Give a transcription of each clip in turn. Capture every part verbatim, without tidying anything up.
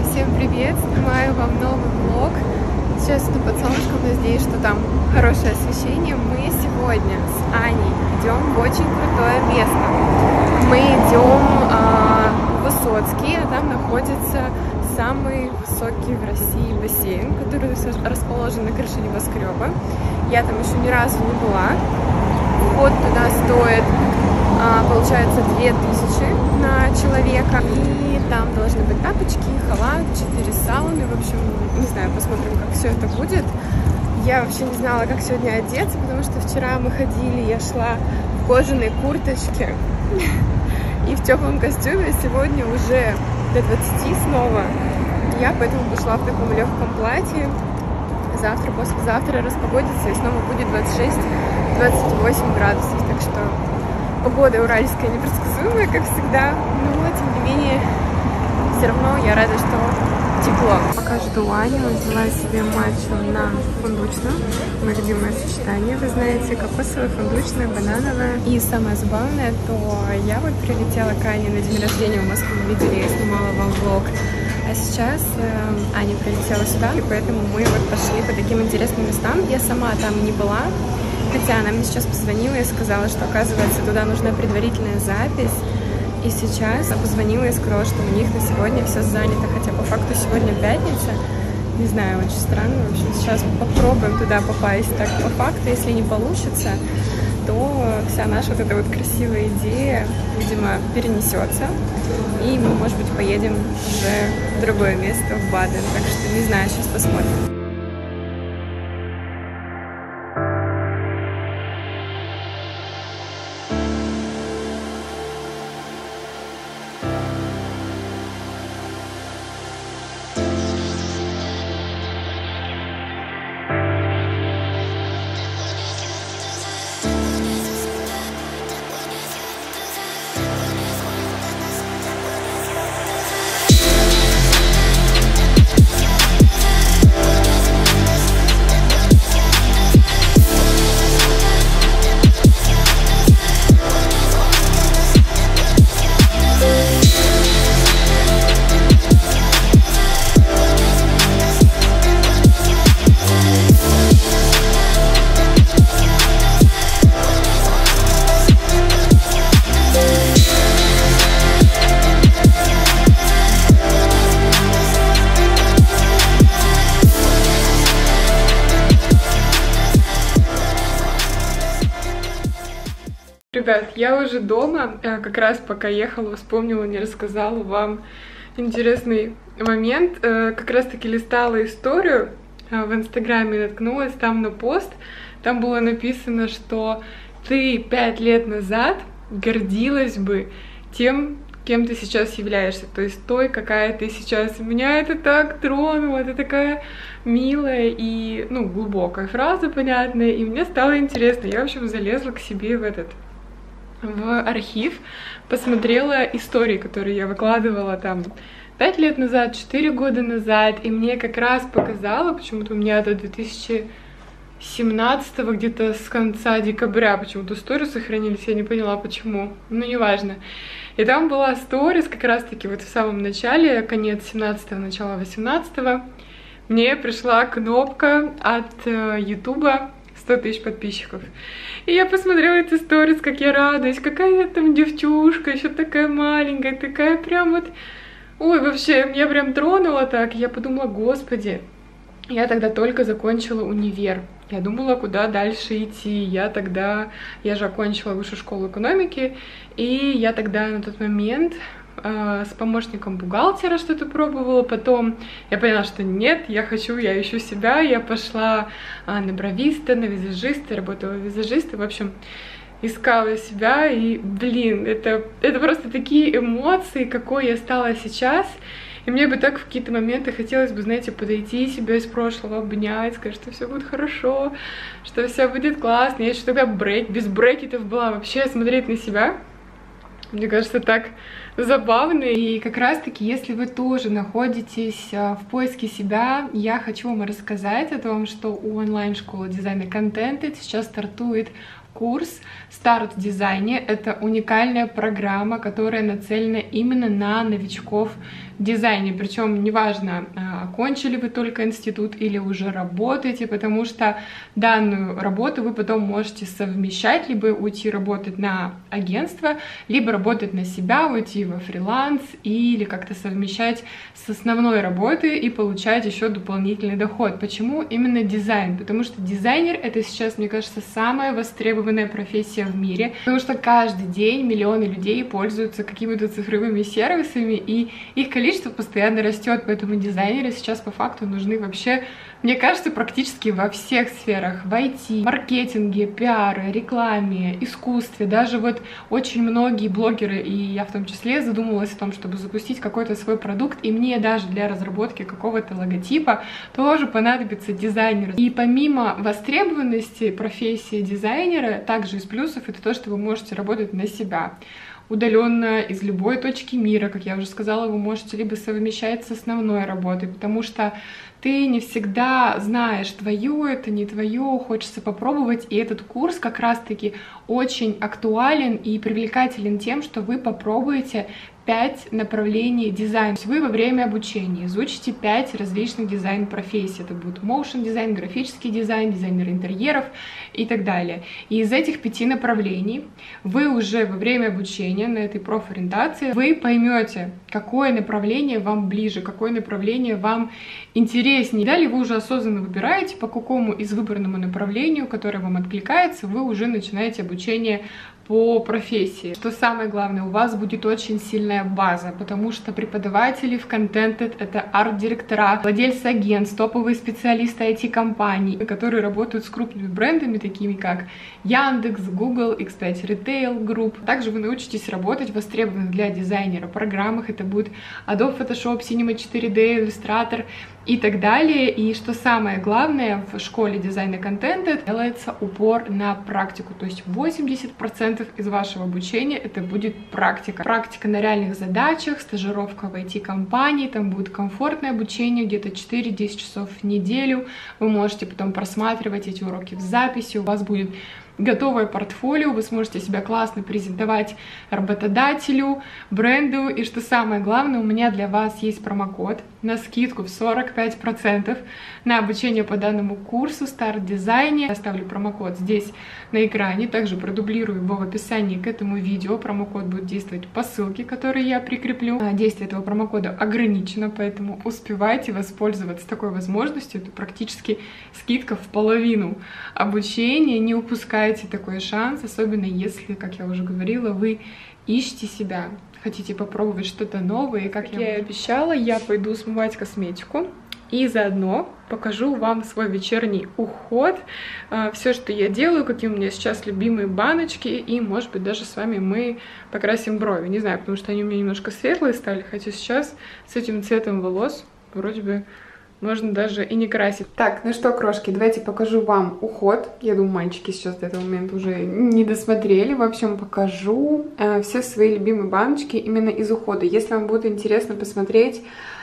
Всем привет! Снимаю вам новый влог. Сейчас иду под солнышком, надеюсь, что там хорошее освещение. Мы сегодня с Аней идем в очень крутое место. Мы идем а, в Высоцкий, а там находится самый высокий в России бассейн, который расположен на крыше небоскреба. Я там еще ни разу не была. Вход туда стоит, получается, две тысячи на человека. И там должны быть тапочки, халат, четыре сауны. В общем, не знаю, посмотрим, как все это будет. Я вообще не знала, как сегодня одеться, потому что вчера мы ходили, я шла в кожаной курточке и в теплом костюме. Сегодня уже до двадцати снова. Я поэтому пошла в таком легком платье. Завтра, послезавтра распогодится и снова будет двадцать шесть — двадцать восемь градусов. Так что погода уральская непредсказуемая, как всегда. Но, тем не менее, все равно я рада, что тепло. Пока жду Аню, взяла себе матчу на фундучную. Мое любимое сочетание, вы знаете, кокосовое, фундучное, банановое. И самое забавное, то я вот прилетела к Ане на день рождения в Москву, видели, я снимала вам влог. А сейчас э, Аня прилетела сюда, и поэтому мы вот пошли по таким интересным местам. Я сама там не была, хотя она мне сейчас позвонила и сказала, что, оказывается, туда нужна предварительная запись. И сейчас я позвонила и сказала, что у них на сегодня все занято, хотя по факту сегодня пятница. Не знаю, очень странно. В общем, сейчас попробуем туда попасть. Так, по факту, если не получится, то вся наша вот эта вот красивая идея, видимо, перенесется. И мы, может быть, поедем уже в другое место, в Баден. Так что, не знаю, сейчас посмотрим. Ребят, я уже дома, как раз пока ехала, вспомнила, не рассказала вам интересный момент. Как раз таки листала историю в Инстаграме, наткнулась там на пост. Там было написано, что ты пять лет назад гордилась бы тем, кем ты сейчас являешься, то есть той, какая ты сейчас. Меня это так тронуло, это такая милая и, ну, глубокая фраза, понятная, и мне стало интересно. Я, в общем, залезла к себе в этот... в архив, посмотрела истории, которые я выкладывала там пять лет назад, четыре года назад, и мне как раз показало, почему-то у меня до две тысячи семнадцатого, где-то с конца декабря, почему-то сторис сохранились, я не поняла почему, ну неважно. И там была сторис как раз-таки вот в самом начале, конец семнадцатого, начало восемнадцатого, мне пришла кнопка от ютуба, сто тысяч подписчиков. И я посмотрела эти сторис, как я радуюсь, какая я там девчушка, еще такая маленькая, такая прям вот... Ой, вообще, меня прям тронуло так. Я подумала, господи, я тогда только закончила универ. Я думала, куда дальше идти. Я тогда... Я же окончила высшую школу экономики, и я тогда на тот момент... с помощником бухгалтера что-то пробовала, потом я поняла, что нет, я хочу, я ищу себя, я пошла на бровиста, на визажиста, работала визажистом, в общем, искала себя, и, блин, это, это просто такие эмоции, какой я стала сейчас, и мне бы так в какие-то моменты хотелось бы, знаете, подойти себя из прошлого, обнять, сказать, что все будет хорошо, что все будет классно. Я еще тогда брейк, без брекетов была, вообще смотреть на себя, мне кажется, так забавно. И как раз-таки, если вы тоже находитесь в поиске себя, я хочу вам рассказать о том, что у онлайн-школы дизайна контента сейчас стартует Курс «Старт в дизайне» — это уникальная программа, которая нацелена именно на новичков в дизайне. Причем неважно, окончили вы только институт или уже работаете, потому что данную работу вы потом можете совмещать, либо уйти работать на агентство, либо работать на себя, уйти во фриланс или как-то совмещать с основной работой и получать еще дополнительный доход. Почему именно дизайн? Потому что дизайнер — это сейчас, мне кажется, самая востребованная профессия в мире, потому что каждый день миллионы людей пользуются какими-то цифровыми сервисами, и их количество постоянно растет, поэтому дизайнеры сейчас по факту нужны вообще, мне кажется, практически во всех сферах: в ай ти, маркетинге, пиаре, рекламе, искусстве. Даже вот очень многие блогеры, и я в том числе, задумывалась о том, чтобы запустить какой-то свой продукт, и мне даже для разработки какого-то логотипа тоже понадобится дизайнер. И помимо востребованности профессии дизайнера, также из плюсов это то, что вы можете работать на себя удаленно из любой точки мира. Как я уже сказала, вы можете либо совмещать с основной работой, потому что ты не всегда знаешь, твое это, не твое, хочется попробовать. И этот курс как раз-таки очень актуален и привлекателен тем, что вы попробуете пять направлений дизайна. Вы во время обучения изучите пять различных дизайн-профессий. Это будет моушен дизайн, графический дизайн, дизайнер интерьеров и так далее. И из этих пяти направлений вы уже во время обучения на этой профориентации вы поймете, какое направление вам ближе, какое направление вам интереснее. Далее вы уже осознанно выбираете, по какому из выбранному направлению, которое вам откликается, вы уже начинаете обучение по профессии. Что самое главное, у вас будет очень сильная база, потому что преподаватели в Contented — это арт-директора, владельцы агентств, топовые специалисты ай ти-компаний, которые работают с крупными брендами, такими как Яндекс, Google, икс пять Retail Group. Также вы научитесь работать в востребованных для дизайнера программах. Это будет Adobe Photoshop, Cinema четыре дэ, Illustrator и так далее. И что самое главное, в школе дизайна Contented делается упор на практику, то есть восемьдесят процентов из вашего обучения это будет практика. Практика на реальных задачах, стажировка в ай ти-компании, там будет комфортное обучение, где-то четыре-десять часов в неделю. Вы можете потом просматривать эти уроки в записи, у вас будет готовое портфолио, вы сможете себя классно презентовать работодателю, бренду. И что самое главное, у меня для вас есть промокод на скидку в сорок пять процентов на обучение по данному курсу «Старт в дизайне». Я оставлю промокод здесь на экране, также продублирую его в описании к этому видео. Промокод будет действовать по ссылке, которую я прикреплю. Действие этого промокода ограничено, поэтому успевайте воспользоваться такой возможностью. Это практически скидка в половину обучения. Не упускайте такой шанс, особенно если, как я уже говорила, вы ищете себя, хотите попробовать что-то новое. И как, как я и обещала, я пойду смывать косметику и заодно покажу вам свой вечерний уход, все, что я делаю, какие у меня сейчас любимые баночки, и, может быть, даже с вами мы покрасим брови. Не знаю, потому что они у меня немножко светлые стали, хотя сейчас с этим цветом волос вроде бы можно даже и не красить. Так, ну что, крошки, давайте покажу вам уход. Я думаю, мальчики сейчас до этого момента уже не досмотрели. В общем, покажу э, все свои любимые баночки именно из ухода. Если вам будет интересно посмотреть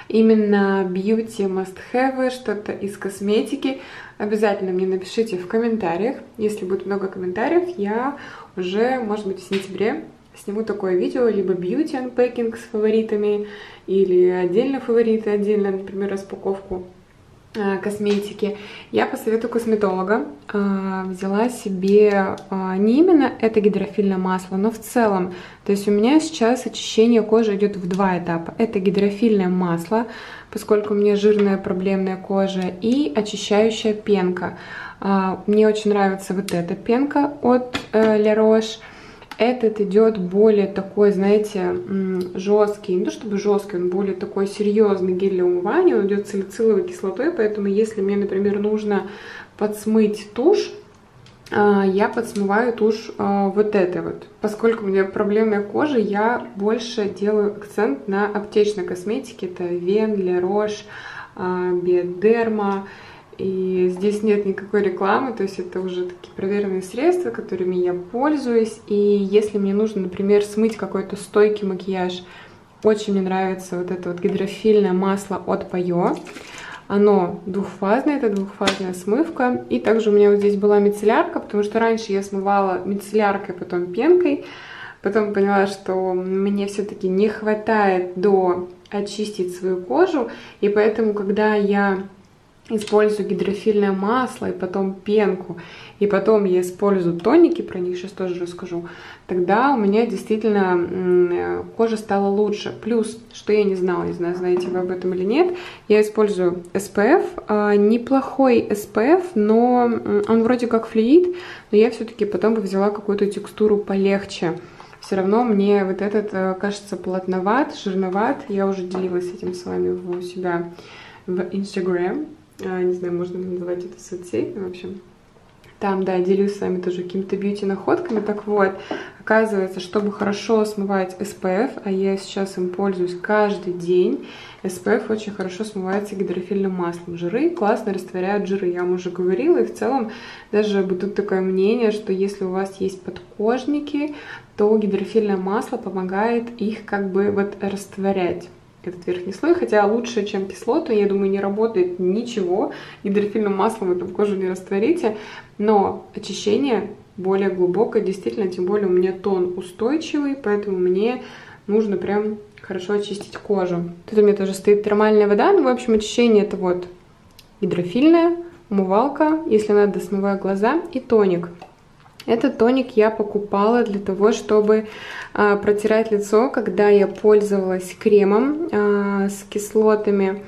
именно beauty must-have, что-то из косметики, обязательно мне напишите в комментариях. Если будет много комментариев, я уже, может быть, в сентябре сниму такое видео, либо beauty unpacking с фаворитами, или отдельно фавориты, отдельно, например, распаковку э, косметики. Я по совету косметолога э, взяла себе э, не именно это гидрофильное масло, но в целом. То есть у меня сейчас очищение кожи идет в два этапа. Это гидрофильное масло, поскольку у меня жирная проблемная кожа, и очищающая пенка. Э, мне очень нравится вот эта пенка от э, La Roche. Этот идет более такой, знаете, жесткий, не то чтобы жесткий, он более такой серьезный гель для умывания, он идет салициловой кислотой, поэтому если мне, например, нужно подсмыть тушь, я подсмываю тушь вот этой вот. Поскольку у меня проблемная кожа, я больше делаю акцент на аптечной косметике, это Вен, La Roche, Bioderma. И здесь нет никакой рекламы, то есть это уже такие проверенные средства, которыми я пользуюсь. И если мне нужно, например, смыть какой-то стойкий макияж, очень мне нравится вот это вот гидрофильное масло от Пайо. Оно двухфазное, это двухфазная смывка. И также у меня вот здесь была мицеллярка, потому что раньше я смывала мицелляркой, потом пенкой. Потом поняла, что мне все-таки не хватает до очистить свою кожу. И поэтому, когда я использую гидрофильное масло и потом пенку, и потом я использую тоники, про них сейчас тоже расскажу, тогда у меня действительно кожа стала лучше. Плюс, что я не знала, не знаю, знаете вы об этом или нет, я использую эс пи эф, неплохой эс пи эф, но он вроде как флюид, но я все-таки потом взяла какую-то текстуру полегче. Все равно мне вот этот кажется плотноват, жирноват. Я уже делилась этим с вами у себя в Instagram. Не знаю, можно называть это соцсеть, в общем. Там, да, делюсь с вами тоже какими-то бьюти-находками. Так вот, оказывается, чтобы хорошо смывать эс пи эф, а я сейчас им пользуюсь каждый день, эс пи эф очень хорошо смывается гидрофильным маслом. Жиры классно растворяют жиры, я вам уже говорила. И в целом даже будет такое мнение, что если у вас есть подкожники, то гидрофильное масло помогает их как бы вот растворять, этот верхний слой, хотя лучше, чем кислота, я думаю, не работает ничего, гидрофильным маслом вы там кожу не растворите, но очищение более глубокое, действительно, тем более у меня тон устойчивый, поэтому мне нужно прям хорошо очистить кожу. Тут у меня тоже стоит термальная вода, ну, в общем, очищение это вот гидрофильная, умывалка, если надо, смываю глаза, и тоник. Этот тоник я покупала для того, чтобы а, протирать лицо, когда я пользовалась кремом а, с кислотами.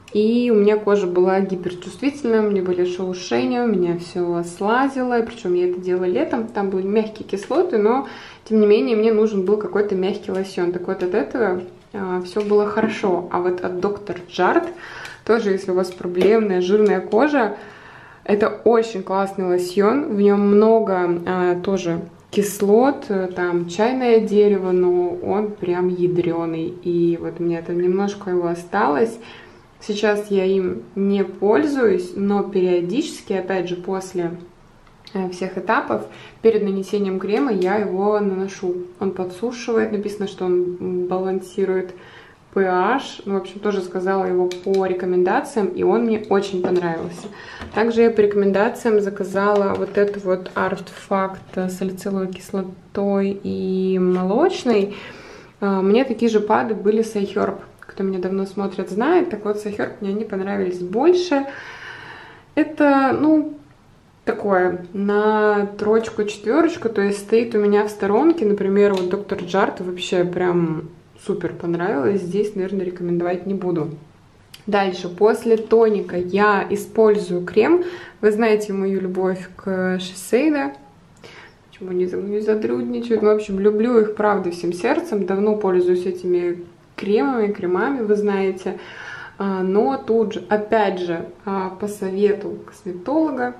И у меня кожа была гиперчувствительная, у меня были шелушения, у меня все слазило. Причем я это делала летом, там были мягкие кислоты, но тем не менее мне нужен был какой-то мягкий лосьон. Так вот от этого а, все было хорошо. А вот от доктор Jart, тоже если у вас проблемная жирная кожа, это очень классный лосьон, в нем много а, тоже кислот, там чайное дерево, но он прям ядреный. И вот у меня там немножко его осталось. Сейчас я им не пользуюсь, но периодически, опять же, после всех этапов, перед нанесением крема я его наношу. Он подсушивает, написано, что он балансирует pH, ну, в общем, тоже сказала его по рекомендациям, и он мне очень понравился. Также я по рекомендациям заказала вот эту вот Артефакт с салициловой кислотой и молочной. Мне такие же пады были с iHerb. Кто меня давно смотрит, знает. Так вот, с iHerb мне они понравились больше. Это, ну, такое, на троечку, четверочку, то есть стоит у меня в сторонке, например, вот доктор Jart вообще прям супер понравилось. Здесь, наверное, рекомендовать не буду. Дальше, после тоника я использую крем. Вы знаете мою любовь к Шисейда. Почему они за мной задрудничают? В общем, люблю их, правда, всем сердцем. Давно пользуюсь этими кремами, кремами, вы знаете. Но тут же, опять же, по совету косметолога,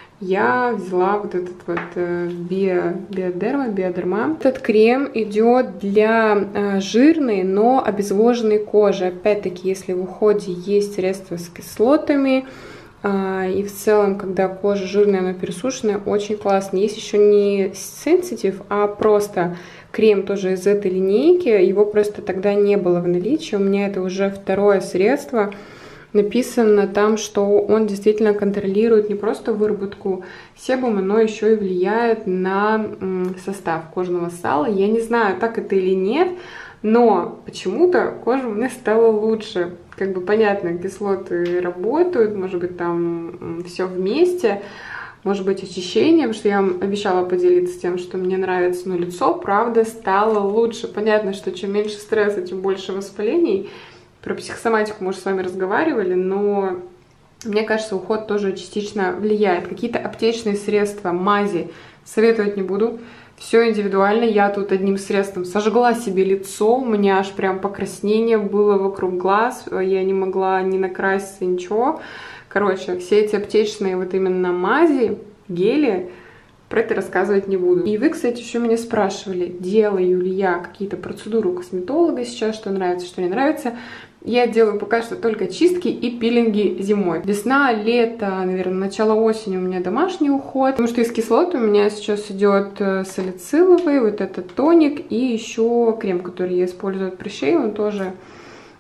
я взяла вот этот вот био, биодерма, биодерма. Этот крем идет для э, жирной, но обезвоженной кожи. Опять-таки, если в уходе есть средства с кислотами, э, и в целом, когда кожа жирная, но пересушенная, очень классно. Есть еще не Sensitive, а просто крем тоже из этой линейки. Его просто тогда не было в наличии. У меня это уже второе средство. Написано там, что он действительно контролирует не просто выработку себума, но еще и влияет на состав кожного сала. Я не знаю, так это или нет, но почему-то кожа у меня стала лучше. Как бы понятно, кислоты работают, может быть, там все вместе. Может быть, очищение, потому что я вам обещала поделиться тем, что мне нравится, но лицо, правда, стало лучше. Понятно, что чем меньше стресса, тем больше воспалений. Про психосоматику мы уже с вами разговаривали, но мне кажется, уход тоже частично влияет. Какие-то аптечные средства, мази советовать не буду. Все индивидуально. Я тут одним средством сожгла себе лицо. У меня аж прям покраснение было вокруг глаз. Я не могла ни накраситься, ничего. Короче, все эти аптечные вот именно мази, гели, про это рассказывать не буду. И вы, кстати, еще меня спрашивали, делаю ли я какие-то процедуры у косметолога сейчас, что нравится, что не нравится. Я делаю пока что только чистки и пилинги зимой. Весна, лето, наверное, начало осени у меня домашний уход. Потому что из кислот у меня сейчас идет салициловый, вот этот тоник и еще крем, который я использую от прыщей. Он тоже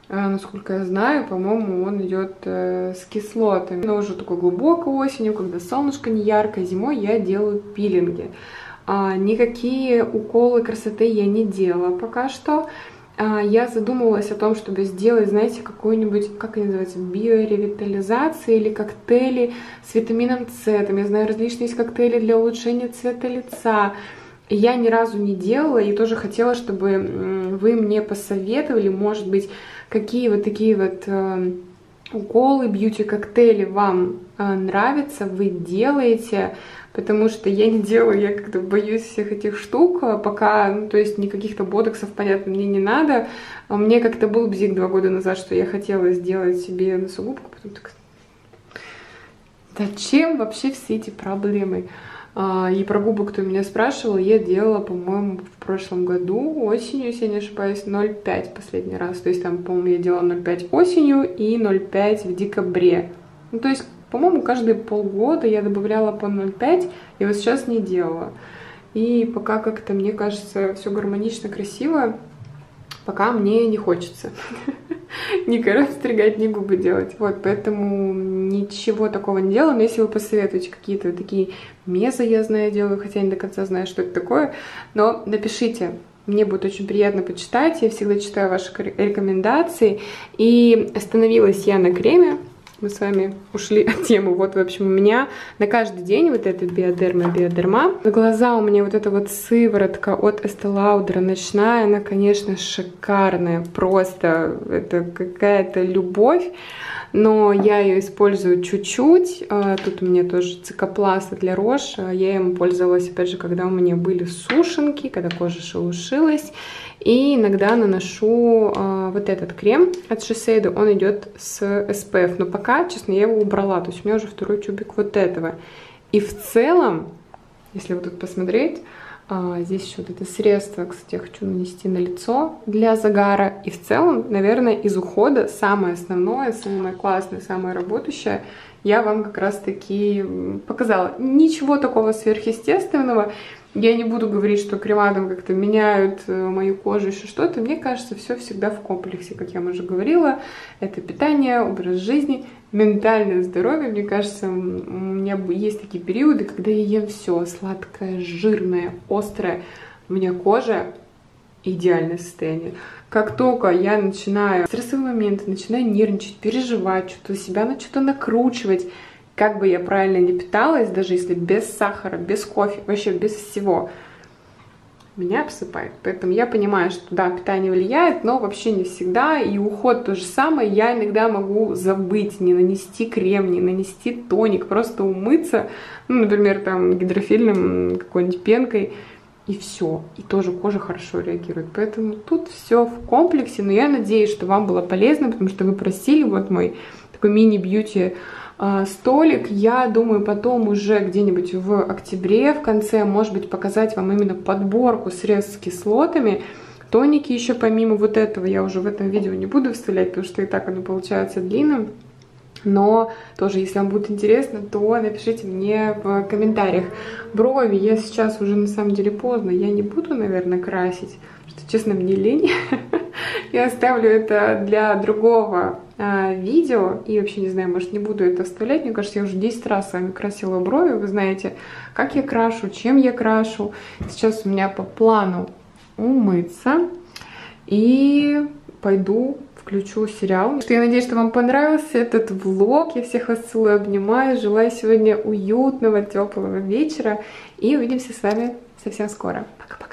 Насколько я знаю, по-моему, он идет э, с кислотами. Но уже такой глубокой осенью, когда солнышко не яркое, зимой я делаю пилинги. А, никакие уколы красоты я не делала пока что. А, я задумывалась о том, чтобы сделать, знаете, какую-нибудь, как они называются, биоревитализацию или коктейли с витамином С. Там, я знаю, различные есть коктейли для улучшения цвета лица. Я ни разу не делала и тоже хотела, чтобы вы мне посоветовали, может быть, какие вот такие вот э, уколы, бьюти-коктейли вам э, нравятся, вы делаете, потому что я не делаю, я как-то боюсь всех этих штук, пока, ну, то есть никаких-то ботоксов, понятно, мне не надо. Мне как-то был бзик два года назад, что я хотела сделать себе носогубку, потом так, зачем вообще все эти проблемы? И про губы, кто меня спрашивал, я делала, по-моему, в прошлом году, осенью, если я не ошибаюсь, ноль пять последний раз. То есть там, по-моему, я делала ноль пять осенью и ноль пять в декабре. Ну, то есть, по-моему, каждые полгода я добавляла по ноль пять, и вот сейчас не делала. И пока как-то, мне кажется, все гармонично, красиво, пока мне не хочется ни коров стригать, ни губы делать. Вот, поэтому ничего такого не делала. Но если вы посоветуете какие-то вот такие мезы, я знаю, делаю, хотя не до конца знаю, что это такое, но напишите. Мне будет очень приятно почитать. Я всегда читаю ваши рекомендации. И остановилась я на креме. Мы с вами ушли от темы. Вот, в общем, у меня на каждый день вот эта биодерма, биодерма. На глаза у меня вот эта вот сыворотка от Estee Lauder ночная. Она, конечно, шикарная. Просто это какая-то любовь. Но я ее использую чуть-чуть. Тут у меня тоже цикопласт для рож. Я им пользовалась, опять же, когда у меня были сушинки, когда кожа шелушилась. И иногда наношу э, вот этот крем от Shiseido, он идет с эс пи эф, но пока, честно, я его убрала, то есть у меня уже второй тюбик вот этого. И в целом, если вот тут посмотреть, э, здесь еще вот это средство, кстати, я хочу нанести на лицо для загара. И в целом, наверное, из ухода самое основное, самое классное, самое работающее я вам как раз-таки показала. Ничего такого сверхъестественного. Я не буду говорить, что крема там как-то меняют мою кожу, еще что-то. Мне кажется, все всегда в комплексе, как я уже говорила. Это питание, образ жизни, ментальное здоровье. Мне кажется, у меня есть такие периоды, когда я ем все сладкое, жирное, острое. У меня кожа идеальное состояние. Как только я начинаю стрессовые моменты, начинаю нервничать, переживать, что-то себя на что-то накручивать, как бы я правильно не питалась, даже если без сахара, без кофе, вообще без всего, меня обсыпает. Поэтому я понимаю, что да, питание влияет, но вообще не всегда. И уход то же самое. Я иногда могу забыть, не нанести крем, не нанести тоник, просто умыться, ну, например, там гидрофильным какой-нибудь пенкой, и все. И тоже кожа хорошо реагирует. Поэтому тут все в комплексе. Но я надеюсь, что вам было полезно, потому что вы просили вот мой такой мини-бьюти столик. Я думаю, потом уже где-нибудь в октябре, в конце, может быть, показать вам именно подборку средств с кислотами. Тоники еще помимо вот этого я уже в этом видео не буду вставлять, потому что и так оно получается длинным. Но тоже, если вам будет интересно, то напишите мне в комментариях. Брови я сейчас уже на самом деле поздно, я не буду, наверное, красить, потому что, честно, мне лень. Я оставлю это для другого а, видео. И вообще, не знаю, может, не буду это вставлять. Мне кажется, я уже десять раз с вами красила брови. Вы знаете, как я крашу, чем я крашу. Сейчас у меня по плану умыться. И пойду включу сериал. Я надеюсь, что вам понравился этот влог. Я всех вас целую, обнимаю. Желаю сегодня уютного, теплого вечера. И увидимся с вами совсем скоро. Пока-пока.